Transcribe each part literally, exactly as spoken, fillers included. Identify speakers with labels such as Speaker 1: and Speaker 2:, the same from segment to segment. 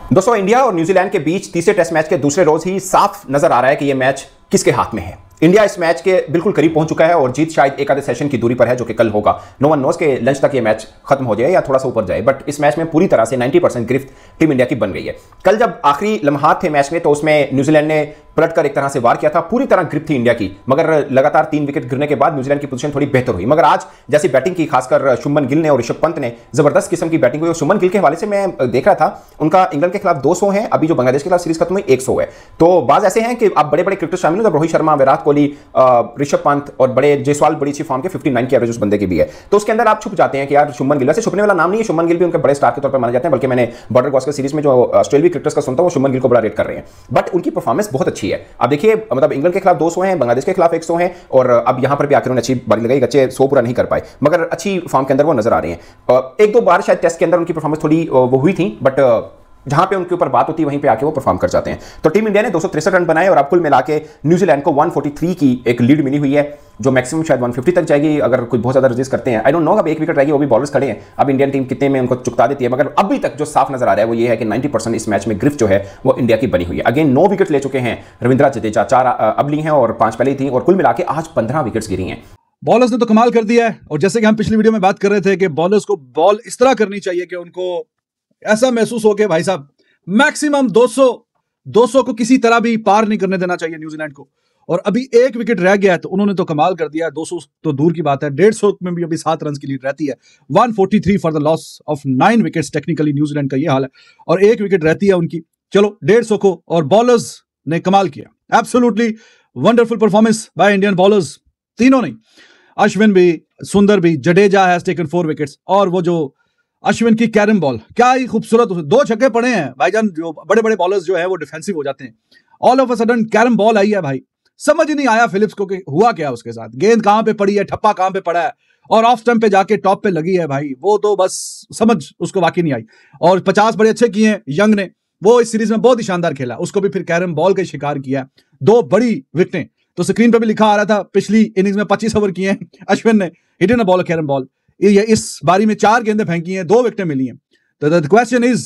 Speaker 1: दोस्तों, इंडिया और न्यूजीलैंड के बीच तीसरे टेस्ट मैच के दूसरे रोज ही साफ नजर आ रहा है कि यह मैच किसके हाथ में है। इंडिया इस मैच के बिल्कुल करीब पहुंच चुका है और जीत शायद एक आधे सेशन की दूरी पर है, जो कि कल होगा। नो वन नोस के लंच तक ये मैच खत्म हो जाए या थोड़ा सा ऊपर जाए, बट इस मैच में पूरी तरह से नब्बे परसेंट गिरफ्त टीम इंडिया की बन गई है। कल जब आखिरी लम्हात थे मैच में तो उसमें न्यूजीलैंड ने पलट कर एक तरह से वार किया था, पूरी तरह ग्रिप थी इंडिया की, मगर लगातार तीन विकेट गिरने के बाद न्यूजीलैंड की पोजीशन थोड़ी बेहतर हुई। मगर आज जैसी बैटिंग की, खासकर शुभमन गिल ने और ऋषभ पंत ने जबरदस्त किस्म की बैटिंग हुई। और शुभमन गिल के हवाले से मैं देख रहा था, उनका इंग्लैंड के खिलाफ दो सौ है, अभी जो बांग्लादेश के खिलाफ सीरीज खत्म हुई एक सौ है। तो बात ऐसे हैं कि आप बड़े बड़े क्रिकेटर शामिल हो, जब रोहित शर्मा, विराट कोहली, ऋषभ पंत और बड़े जायसवाल बड़ी अच्छी फॉर्म के उनसठ की एवरेज उस बंदे की भी है, तो उसके अंदर आप छुप जाते हैं कि यार शुभमन गिल से छुपने वाला नाम नहीं है। शुभमन गिल भी उनके बड़े स्टार के तौर पर माने जाते हैं, बल्कि मैंने बॉर्डर गॉस्कर सीरीज में जो ऑस्ट्रेलियाई क्रिकेटर्स का सुनता हूं वो शुभमन गिल को बड़ा रेट कर रहे हैं, बट उनकी परफॉर्मेंस बहुत अच्छी है। अब देखिए, मतलब इंग्लैंड के खिलाफ दो सौ हैं, बांग्लादेश के खिलाफ एक सौ हैं, और अब यहां पर भी आकर उन्हें अच्छी बारी लगाई, अच्छे सौ पूरा नहीं कर पाए, मगर अच्छी फॉर्म के अंदर वो नजर आ रहे हैं। एक दो बार शायद टेस्ट के अंदर उनकी परफॉर्मेंस थोड़ी वो हुई थी, बट जहां पे उनके ऊपर बात होती है वहीं पे आके वो परफॉर्म कर जाते हैं। तो टीम इंडिया ने दो सौ तिरसठ रन बनाए और अब कुल मिला के न्यूजीलैंड को एक सौ तैंतालीस की एक लीड मिली हुई है, जो मैक्सिमम शायद एक सौ पचास तक जाएगी अगर कुछ बहुत ज्यादा रजिस्ट करते हैं। आई डोंट नो, अब एक विकेट रहेगी, वो भी बॉलर्स खड़े हैं, अब इंडियन टीम कितने में उनको चुकता देती है, मगर अभी तक जो साफ नजर आ रहा है वो ये है कि नब्बे परसेंट इस मैच में गिरफ्त जो है वो इंडिया की बनी हुई है। अगेन नौ विकेट ले चुके हैं रविंद्र जडेजा, चार अब ली हैं और पांच पहले थी, और कुल मिला के आज पंद्रह विकेट्स गिरी हैं।
Speaker 2: बॉलर्स ने तो कमाल कर दिया है, और जैसे कि हम पिछली वीडियो में बात कर रहे थे कि बॉलर्स को बॉल इस तरह करनी चाहिए कि उनको ऐसा महसूस हो कि भाई साहब मैक्सिमम दो सौ दो सौ को किसी तरह भी पार नहीं करने देना चाहिए न्यूजीलैंड को। और अभी एक विकेट रह गया है तो उन्होंने तो कमाल कर दिया है। दो सौ तो दूर की बात है, डेढ़ सौ में भी अभी सात रन की लीड रहती है। एक सौ तैंतालीस for the loss of nine wickets, technically New Zealand का ये हाल है, और एक विकेट रहती है उनकी। चलो डेढ़ सौ को, और बॉलर्स ने कमाल किया, absolutely wonderful performance by Indian bowlers, तीनों नहीं, अश्विन भी, सुंदर भी, Jadeja has taken four wickets, और वो जो अश्विन की कैरम बॉल, क्या ही खूबसूरत, दो छक्के पड़े हैं भाईजान। जो बड़े बड़े बॉलर्स जो है वो डिफेंसिव हो जाते हैं, all of a sudden carrom ball आई है भाई, समझ ही नहीं आया फिलिप्स को कि हुआ क्या उसके साथ, गेंद कहां पे पड़ी है, ठप्पा कहां पे पड़ा है, और ऑफ स्टंप पे जाके टॉप पे लगी है भाई, वो तो बस समझ उसको वाकई नहीं आई। और पचास बड़े अच्छे किए हैं यंग ने, वो इस सीरीज में बहुत ही शानदार खेला, उसको भी फिर कैरम बॉल का शिकार किया, दो बड़ी विकेटें। तो स्क्रीन पे भी लिखा आ रहा था, पिछली इनिंग्स में पच्चीस ओवर किए हैं अश्विन ने, hit in a ball carrom ball, ये इस बारी में चार गेंदें फेंकी हैं, दो विकेटें मिली हैं। तो द क्वेश्चन इज,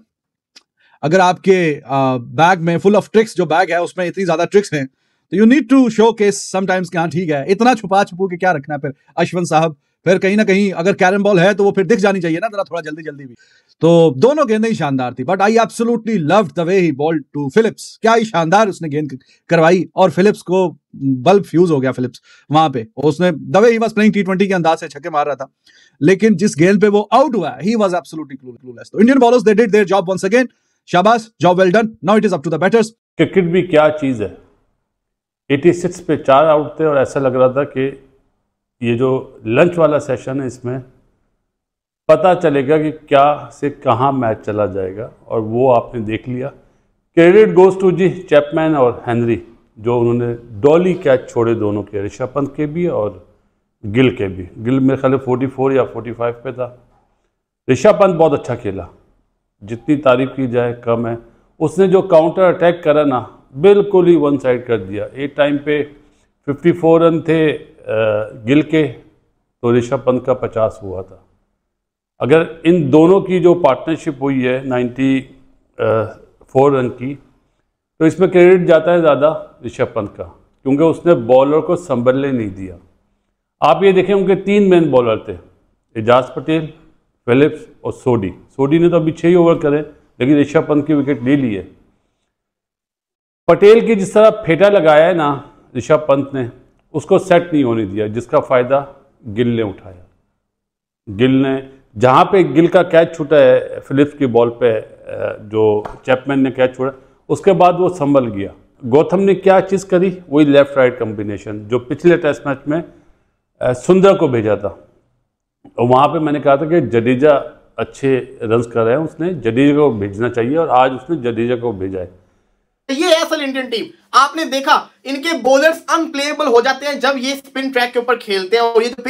Speaker 2: अगर आपके बैग में फुल ऑफ ट्रिक्स, जो बैग है उसमें इतनी ज्यादा ट्रिक्स हैं, तो you need to showcase sometimes कि हाँ ठीक है, इतना छुपा छुपू के क्या रखना है फिर अश्विन साहब, फिर कहीं ना कहीं अगर कैरम बॉल है तो वो फिर दिख जानी चाहिए ना जरा, थोड़ा जल्दी जल्दी भी। तो दोनों गेंदें ही शानदार थी, but I absolutely loved the way he bowled to Phillips, क्या ही शानदार उसने गेंद करवाई, और फिलिप्स को बल्ब फ्यूज हो गया फिलिप्स वहां पे, उसने the way he was playing T twenty के अंदाज से छक्के मार रहा था, लेकिन जिस गेंद पे वो आउट हुआ, ही वाज एब्सोल्युटली क्लूलेस। तो Indian bowlers they did their job once again, शाबाश, job well done, now it is up to the batters.
Speaker 3: Cricket भी क्या चीज है, छियासी पे चार आउट थे, और ऐसा लग रहा था कि ये जो लंच वाला सेशन है इसमें पता चलेगा कि क्या से कहां मैच चला जाएगा, और वो आपने देख लिया। Credit goes to G Chapman और हेनरी, जो उन्होंने डॉली कैच छोड़े दोनों के, ऋषभ पंत के भी और गिल के भी। गिल मेरे ख्याल चौवालीस या पैंतालीस पे था। ऋषभ पंत बहुत अच्छा खेला, जितनी तारीफ की जाए कम है। उसने जो काउंटर अटैक करा ना, बिल्कुल ही वन साइड कर दिया। एक टाइम पे चौवन रन थे गिल के, तो ऋषभ पंत का पचास हुआ था। अगर इन दोनों की जो पार्टनरशिप हुई है चौरानवे रन की, तो इसमें क्रेडिट जाता है ज़्यादा ऋषभ पंत का, क्योंकि उसने बॉलर को संभलने नहीं दिया। आप ये देखें, उनके तीन मेन बॉलर थे, एजाज पटेल, फिलिप्स और सोडी। सोडी ने तो अभी छः ही ओवर करे, लेकिन ऋषभ पंत की विकेट ले ली है। पटेल की जिस तरह फेटा लगाया है ना ऋषभ पंत ने, उसको सेट नहीं होने दिया, जिसका फ़ायदा गिल ने उठाया। गिल ने जहाँ पे गिल का कैच छूटा है फिलिप्स की बॉल पे, जो चैपमैन ने कैच छोड़ा, उसके बाद वो संभल गया। गौतम ने क्या चीज़ करी, वही लेफ्ट राइट कॉम्बिनेशन जो पिछले टेस्ट मैच में सुंदर को भेजा था। और वहाँ पे मैंने कहा था कि जडेजा अच्छे रन्स कर रहे हैं, उसने जडेजा को भेजना चाहिए, और आज उसने जडेजा को भेजा है।
Speaker 4: ये है असल इंडियन टीम। आपने देखा इनके बॉलर्स अनप्लेएबल हो जाते हैं जब ये स्पिन ट्रैक के ऊपर खेलते हैं, और ये जो पिच है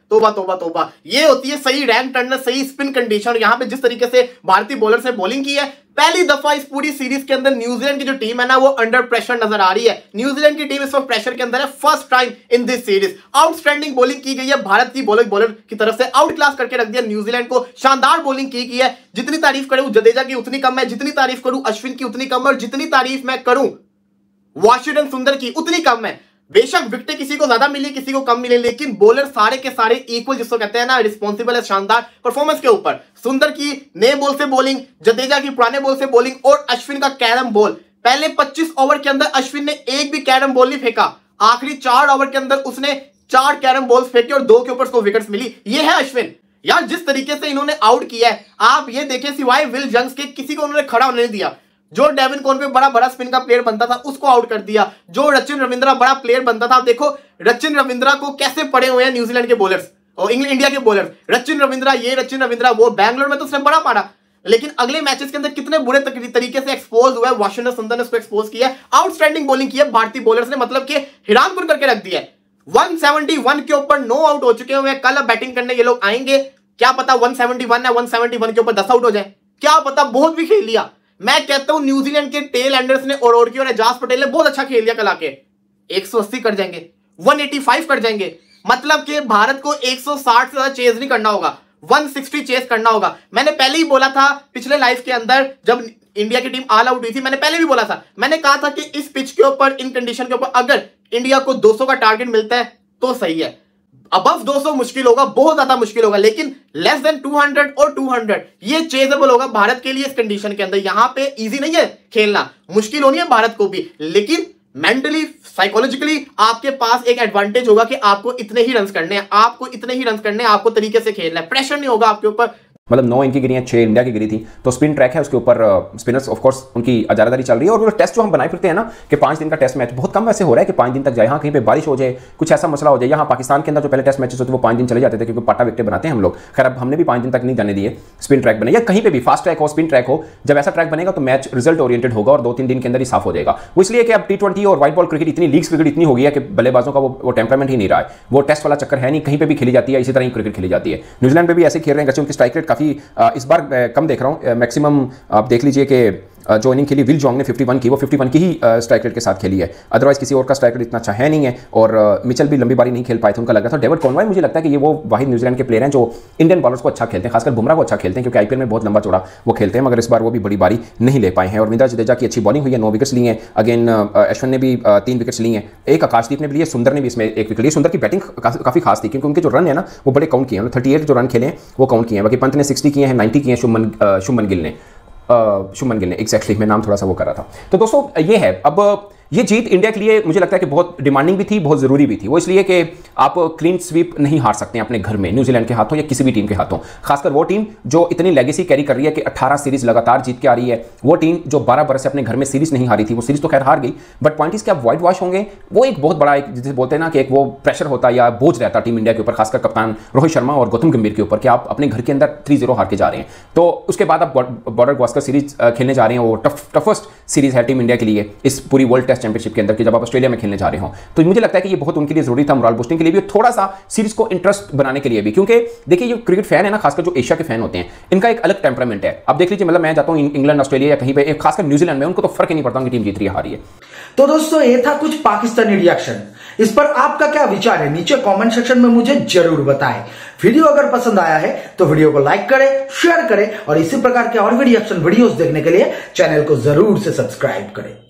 Speaker 4: तोबा तोबा तोबा। ये होती है सही रैंक टर्नर, सही स्पिन कंडीशन। यहां पे जिस तरीके से भारतीय बॉलर से बॉलिंग की है, पहली दफा इस पूरी सीरीज के अंदर न्यूजीलैंड की जो टीम है ना वो अंडर प्रेशर नजर आ रही है। न्यूजीलैंड की टीम इस वक्त प्रेशर के अंदर है, first time in this series. Outstanding bowling की गई है भारत की बॉलर बॉलर की तरफ से, आउट क्लास करके रख दिया न्यूजीलैंड को। शानदार बॉलिंग की गई है, जितनी तारीफ करूं जडेजा की उतनी कम है, जितनी तारीफ करूं अश्विन की उतनी कम है, और जितनी तारीफ मैं करूं वाशिंगटन सुंदर की उतनी कम है। बेशक विकेटें किसी को ज्यादा मिली, किसी को कम मिले, लेकिन बॉलर सारे के सारे इक्वल, जिसको कहते हैं ना रिस्पॉन्सिबल है शानदार परफॉर्मेंस के ऊपर। सुंदर की नए बॉल से बॉलिंग, जडेजा की पुराने बॉल से बॉलिंग, और अश्विन का कैरम बॉल। पहले पच्चीस ओवर के अंदर अश्विन ने एक भी कैरम बॉल नहीं फेंका, आखिरी चार ओवर के अंदर उसने चार कैरम बॉल्स फेंके और दो के ऊपर उसको विकेट्स मिली। ये है अश्विन। यार जिस तरीके से इन्होंने आउट किया है, आप ये देखें, सिवाय विल जंग्स के किसी को उन्होंने खड़ा होने नहीं दिया। जो डेविन कॉनवे बड़ा बड़ा स्पिन का प्लेयर बनता था उसको आउट कर दिया। जो रचिन रविंद्रा बड़ा प्लेयर बनता था, देखो रचिन रविंद्रा को कैसे पड़े हुए हैं न्यूजीलैंड के बॉलर्स और इंडिया के बॉलर्स। रचिन रविंद्रा ये, रचिन रविंद्रा वो। बैंगलोर में तो उसने बड़ा मारा, लेकिन अगले मैचेस के अंदर कितने बुरे तरीके से एक्सपोज हुआ है। वाशिंगटन सुंदर ने उसको एक्सपोज किया, आउटस्टैंडिंग बॉलिंग की है भारतीय बॉलर्स ने, मतलब कि हैरानकुन करके रख दिया है। एक सौ इकहत्तर के ऊपर नो आउट हो चुके हुए हैं। कल अब बैटिंग करने ये लोग आएंगे, क्या पता एक सौ इकहत्तर है, एक सौ इकहत्तर के ऊपर दस आउट हो जाए, क्या पता। बहुत भी खेल लिया। मैं कहता हूं न्यूजीलैंड के टेल एंडर्स ने और ओरकी और एजाज पटेल ने बहुत अच्छा खेल लिया कल आके। एक सौ अस्सी कर जाएंगे, एक सौ पचासी कर जाएंगे, मतलब कि भारत को एक सौ साठ से ज्यादा चेज नहीं करना होगा, एक सौ साठ चेज करना होगा। मैंने पहले ही बोला था पिछले लाइव के अंदर, जब इंडिया की टीम ऑल आउट हुई थी, मैंने पहले भी बोला था, मैंने कहा था कि इस पिच के ऊपर, इन कंडीशन के ऊपर अगर इंडिया को दो सौ का टारगेट मिलता है तो सही है। अबव दो सौ मुश्किल होगा, बहुत ज्यादा मुश्किल होगा, लेकिन लेस देन दो सौ और दो सौ ये चेजेबल होगा भारत के लिए इस कंडीशन के अंदर। यहां पे इजी नहीं है खेलना, मुश्किल होनी है भारत को भी, लेकिन मेंटली साइकोलॉजिकली आपके पास एक एडवांटेज होगा कि आपको इतने ही रन्स करने हैं, आपको इतने ही रन्स करने हैं, आपको तरीके से खेलना है, प्रेशर नहीं होगा आपके ऊपर।
Speaker 1: मतलब नौ इनकी गिरी है, छह इंडिया की गिरी थी, तो स्पिन ट्रैक है, उसके ऊपर स्पिनर्स ऑफ कोर्स उनकी अजादारी चल रही है। और वो टेस्ट जो हम बनाए फिरते हैं ना कि पांच दिन का टेस्ट मैच, बहुत कम ऐसे हो रहा है कि पांच दिन तक जाए। हाँ कहीं पे बारिश हो जाए, कुछ ऐसा मसला हो जाए। यहाँ पाकिस्तान के अंदर जो पहले टेस्ट मैचेस होते वो पांच दिन चले जाते थे, क्योंकि पाटा विकेट बनाते हैं हम लोग। खैर अब हमने भी पांच दिन तक नहीं जाने दिए, स्पिन ट्रैक बने, या कहीं पे भी फास्ट ट्रैक हो, स्पिन ट्रैक हो, जब ऐसा ट्रैक बनेगा तो मैच रिजल्ट ओरिएंटेड होगा और दो तीन दिन के अंदर ही साफ हो जाएगा। वो इसलिए कि अब टी ट्वेंटी और व्हाइट बॉल क्रिकेट इतनी, लीग्स क्रिकेट इतनी हो गई है कि बल्लेबाजों का वो टेम्परामेंट ही नहीं रहा है, वो टेस्ट वाला चक्कर है नहीं, कहीं पे भी खेली जाती है, इसी तरह ही क्रिकेट खेली जाती है। न्यूजीलैंड में भी ऐसे खेल रहे हैं, उनकी स्ट्राइक रेट काफी इस बार कम देख रहा हूं। मैक्सिमम आप देख लीजिए कि जो इनिंग खेली विल जोंग ने इक्यावन की, वो इक्यावन की ही स्ट्राइक रेट के साथ खेली है, अदरवाइज किसी और का स्ट्राइक रेट इतना अच्छा है नहीं है। और मिचेल भी लंबी बारी नहीं खेल पाए थे, उनका लग रहा था। डेविड कॉनवे मुझे लगता है कि ये वो वाहिद न्यूजीलैंड के प्लेयर हैं जो इंडियन बॉलर्स को अच्छा खेलते हैं, खासकर बुमराह को अच्छा खेलते हैं, क्योंकि आईपीएल में बहुत लंबा चौड़ा वो खेलते हैं, मगर इस बार वो भी बड़ी बारी नहीं ले पाए हैं। और रविंद्र जडेजा की अच्छी बॉलिंग हुई है, नौ विकेट्स ली हैं। अगेन अश्विन ने भी तीन विकेट्स ली हैं, एक आकाशदीप ने भी लिए, सुंदर ने भी इसमें एक विकेट ली। सुंदर की बैटिंग काफी खास थी, क्योंकि उनके जो रन है ना वो बड़े काउंट किए हैं, थर्टी एट जो रन खेले हैं वो काउंट किए हैं। बाकी पंत ने सिक्सटी किए हैं, नाइन्टी किए हैं शुभमन शुभमन गिल ने शुभमन गिल ने एक्जैक्टली, मैं नाम थोड़ा सा वो कर रहा था। तो दोस्तों ये है, अब ये जीत इंडिया के लिए मुझे लगता है कि बहुत डिमांडिंग भी थी, बहुत ज़रूरी भी थी। वो इसलिए कि आप क्लीन स्वीप नहीं हार सकते हैं अपने घर में न्यूजीलैंड के हाथों या किसी भी टीम के हाथों, खासकर वो टीम जो इतनी लेगेसी कैरी कर रही है कि अठारह सीरीज लगातार जीत के आ रही है। वो टीम जो बारह बरस से अपने घर में सीरीज नहीं हारी थी, वो सीरीज तो खैर हार गई, बट पॉइंट इज कि आप वाइट वॉश होंगे, वो एक बहुत बड़ा, एक जिसे बोलते हैं ना कि एक वो प्रेशर होता है या बोझ रहता टीम इंडिया के ऊपर, खासकर कप्तान रोहित शर्मा और गौतम गंभीर के ऊपर, कि आप अपने घर के अंदर थ्री जीरो हार के जा रहे हैं। तो उसके बाद आप बॉर्डर गावस्कर सीरीज खेलने जा रहे हैं, वो टफ टफेस्ट सीरीज है टीम इंडिया के लिए इस पूरी वर्ल्ड टेस्ट चैंपियनशिप के अंदर, कि जब आप ऑस्ट्रेलिया में खेलने जा रहे हो। तो मुझे लगता है कि ये बहुत उनके लिए जरूरी था, मोरल बूस्टिंग के लिए भी, थोड़ा सा सीरीज को इंटरेस्ट बनाने के लिए भी, क्योंकि देखिए ये क्रिकेट फैन है ना, खासकर जो एशिया के फैन होते हैं, इनका एक अलग टेम्परामेंट है। अब देख लीजिए, मतलब मैं जाता हूं इंग्लैंड, ऑस्ट्रेलिया या कहीं पे, खासकर न्यूजीलैंड में, उनको तो फर्क ही नहीं पड़ता उनकी टीम जीत रही है हारी है।
Speaker 5: तो दोस्तों ये था कुछ पाकिस्तानी रिएक्शन, इस पर आपका क्या विचार है नीचे कमेंट सेक्शन में मुझे जरूर बताएं। वीडियो अगर पसंद आया है तो वीडियो को लाइक करें, शेयर करें, और इसी प्रकार के और भी रिएक्शन वीडियोस देखने के लिए चैनल को जरूर से सब्सक्राइब करें।